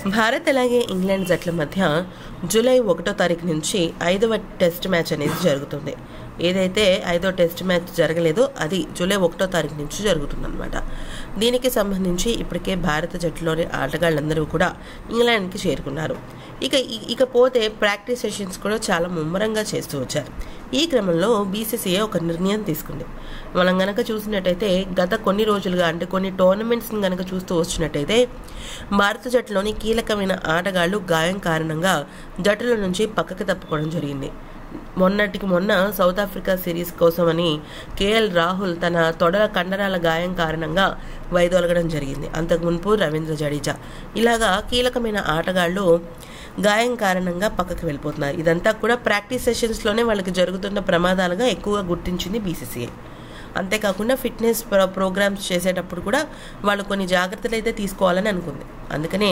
భారత్ అలాగే ఇంగ్లాండ్ జట్ల మధ్య జూలై 1వ తారీఖు నుంచి 5వ టెస్ట్ మ్యాచ్ అనేది జరుగుతుంది. ఏదైతే 5వ టెస్ట్ మ్యాచ్ జరగలేదో అది జూలై 1వ తారీఖు నుంచి జరుగుతుందన్నమాట. దీనికి ఇప్పటికే భారత జట్టులోని ఆటగాళ్ళందరూ కూడా ఇంగ్లాండ్కి చేరుకున్నారు. ఇకపోతే ప్రాక్టీస్ సెషన్స్ కూడా చాలా ముమ్మరంగా చేస్తూ వచ్చారు. ఈ క్రమంలో బీసీసీఐ ఒక నిర్ణయం తీసుకుంది. మనం గనక చూసినట్టయితే గత కొన్ని రోజులుగా అంటే కొన్ని టోర్నమెంట్స్ని గనక చూస్తూ వచ్చినట్టయితే భారత జట్టులోని కీలకమైన ఆటగాళ్లు గాయం కారణంగా జట్టుల నుంచి పక్కకు తప్పుకోవడం జరిగింది. మొన్న సౌత్ ఆఫ్రికా సిరీస్ కోసమని కేఎల్ రాహుల్ తన తొడల కండరాల గాయం కారణంగా వైదొలగడం జరిగింది. అంతకు మునుపు రవీంద్ర జడేజా ఇలాగా కీలకమైన ఆటగాళ్లు గాయం కారణంగా పక్కకు వెళ్ళిపోతున్నారు. ఇదంతా కూడా ప్రాక్టీస్ సెషన్స్లోనే వాళ్ళకి జరుగుతున్న ప్రమాదాలుగా ఎక్కువగా గుర్తించింది బీసీసీఐ. అంతేకాకుండా ఫిట్నెస్ ప్రోగ్రామ్స్ చేసేటప్పుడు కూడా వాళ్ళు కొన్ని జాగ్రత్తలు అయితే తీసుకోవాలని అనుకుంది. అందుకనే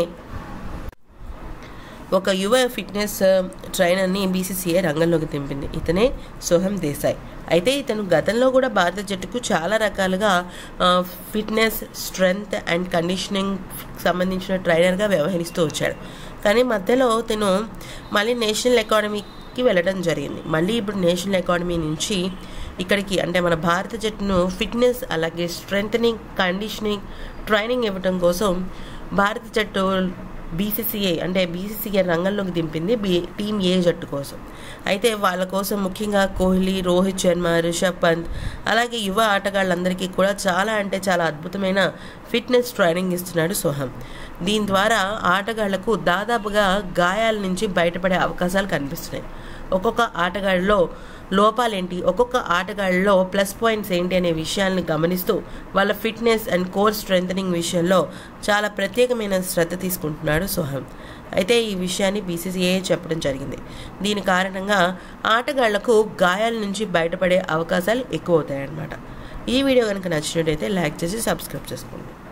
ఒక యువ ఫిట్నెస్ ట్రైనర్ని బీసీసీఐ రంగంలోకి దింపింది. ఇతనే సోహమ్ దేశాయ్. అయితే ఇతను గతంలో కూడా భారత జట్టుకు చాలా రకాలుగా ఫిట్నెస్, స్ట్రెంగ్త్ అండ్ కండిషనింగ్ సంబంధించిన ట్రైనర్గా వ్యవహరిస్తూ వచ్చాడు. కానీ మధ్యలో తను మళ్ళీ నేషనల్ అకాడమీకి వెళ్ళడం జరిగింది. మళ్ళీ ఇప్పుడు నేషనల్ అకాడమీ నుంచి ఇక్కడికి అంటే మన భారత జట్టును ఫిట్నెస్ అలాగే స్ట్రెంగ్తనింగ్, కండిషనింగ్ ట్రైనింగ్ ఇవ్వడం కోసం భారత జట్టు బీసీసీఐ రంగంలోకి దింపింది టీమ్ ఏ జట్టు కోసం. అయితే వాళ్ళ కోసం ముఖ్యంగా కోహ్లీ, రోహిత్ శర్మ, రిషబ్ పంత్ అలాగే యువ ఆటగాళ్ళందరికీ కూడా చాలా అద్భుతమైన ఫిట్నెస్ ట్రైనింగ్ ఇస్తున్నాడు సోహమ్. దీని ద్వారా ఆటగాళ్లకు దాదాపుగా గాయాల నుంచి బయటపడే అవకాశాలు కనిపిస్తున్నాయి. ఒక్కొక్క ఆటగాళ్ళలో లోపాలేంటి, ఒక్కొక్క ఆటగాళ్ళలో ప్లస్ పాయింట్స్ ఏంటి అనే విషయాలను గమనిస్తూ వాళ్ళ ఫిట్నెస్ అండ్ కోర్ స్ట్రెంథనింగ్ విషయంలో చాలా ప్రత్యేకమైన శ్రద్ధ తీసుకుంటున్నాడు సోహమ్. అయితే ఈ విషయాన్ని బీసీసీఐ చెప్పడం జరిగింది. దీని కారణంగా ఆటగాళ్లకు గాయాల నుంచి బయటపడే అవకాశాలు ఎక్కువ అవుతాయన్నమాట. ఈ వీడియో కనుక నచ్చినట్టయితే లైక్ చేసి సబ్స్క్రైబ్ చేసుకోండి.